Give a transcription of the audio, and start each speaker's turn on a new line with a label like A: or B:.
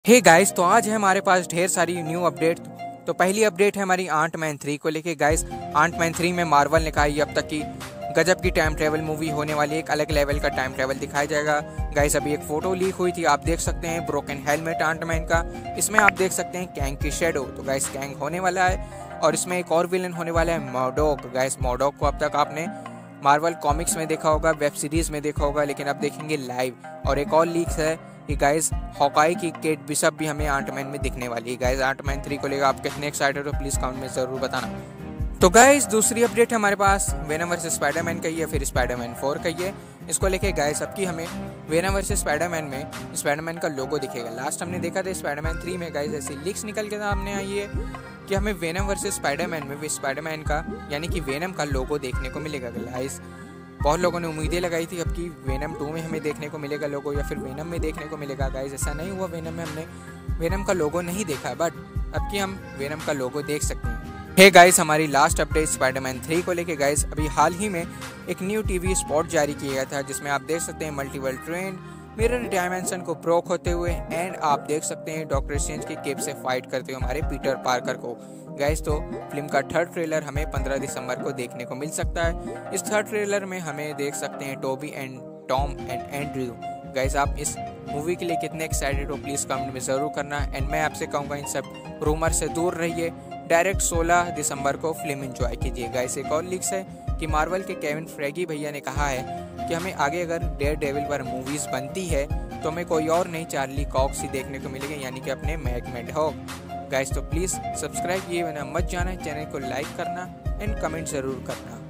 A: Hey guys, तो आज है हमारे पास ढेर सारी न्यू अपडेट। तो पहली अपडेट है हमारी आंट मैन 3 को लेके। गाइस, आंट मैन 3 में मार्वल ने कहा है अब तक की गजब की टाइम ट्रेवल मूवी होने वाली है। एक अलग लेवल का टाइम ट्रेवल दिखाया जाएगा। गाइस, अभी एक फोटो लीक हुई थी, आप देख सकते हैं ब्रोकन हेलमेट आंट मैन का। इसमें आप देख सकते हैं कैंग की शेडो। तो गाइस, कैंग होने वाला है और इसमें एक और विलन होने वाला है, मॉडॉक। गाइस, मॉडॉक को अब तक आपने मार्वल कॉमिक्स में देखा होगा, वेब सीरीज में देखा होगा, लेकिन अब देखेंगे लाइव। और एक और लीक है कि गाइस, हॉकाई की केट बिशप भी हमें आंट मैन में दिखने वाली है। गाइस, आंट मैन 3 को लेकर आप कितने एक्साइटेड हो, प्लीज कमेंट में जरूर बताना। तो गाइस, दूसरी अपडेट हमारे पास वेनम वर्सेस स्पाइडरमैन का ही है, फिर स्पाइडरमैन 4 का ही है। इसको लेके गाइस, अब की हमें वेनम वर्सेस स्पाइडरमैन में स्पाइडरमैन का लोगो दिखेगा। लास्ट हमने देखा था स्पाइडरमैन 3 में। गाइस, ऐसी लीक्स निकल के सामने आई है कि हमें वेनम वर्सेस स्पाइडरमैन में स्पाइडरमैन का यानी कि वेनम का लोगो देखने को मिलेगा। गाइस, बहुत लोगों ने उम्मीदें लगाई थी अब कि वेनम 2 में हमें देखने को मिलेगा लोगो, या फिर वेनम में देखने को मिलेगा। गाइस, ऐसा नहीं हुआ। वेनम में हमने वेनम का लोगो नहीं देखा, बट अब कि हम वेनम का लोगो देख सकते हैं। हे गाइस, हमारी लास्ट अपडेट स्पाइडरमैन 3 को लेके। गाइस, अभी हाल ही में एक न्यू टीवी स्पॉट जारी किया गया था, जिसमें आप देख सकते हैं मल्टीवर्ल्ड ट्रेन मिरर डायमेंशन को ब्रोक होते हुए, एंड आप देख सकते हैं डॉक्टर स्ट्रेंज की केप से फाइट करते हुए हमारे पीटर पार्कर को। गाइस, तो फिल्म का थर्ड ट्रेलर हमें 15 दिसंबर को देखने को मिल सकता है। इस थर्ड ट्रेलर में हमें देख सकते हैं Toby and Tom and Andrew. Guys, आप इस मूवी के लिए कितने एक्साइटेड हो, प्लीज कमेंट में जरूर करना। एंड मैं आपसे कहूँगा, इन सब रूमर से दूर रहिए, डायरेक्ट 16 दिसंबर को फिल्म एंजॉय कीजिए। गाइस, एक और लीक्स है कि मार्वल के केविन फेगी भैया ने कहा है कि हमें आगे अगर डेयर डेविल पर मूवीज बनती है तो हमें कोई और नहीं चार्ली कॉक्स ही देखने को मिलेगी, यानी कि अपने मैग हॉग। गाइस, तो प्लीज़ सब्सक्राइब किए बिना मत जाना, चैनल को लाइक करना एंड कमेंट ज़रूर करना।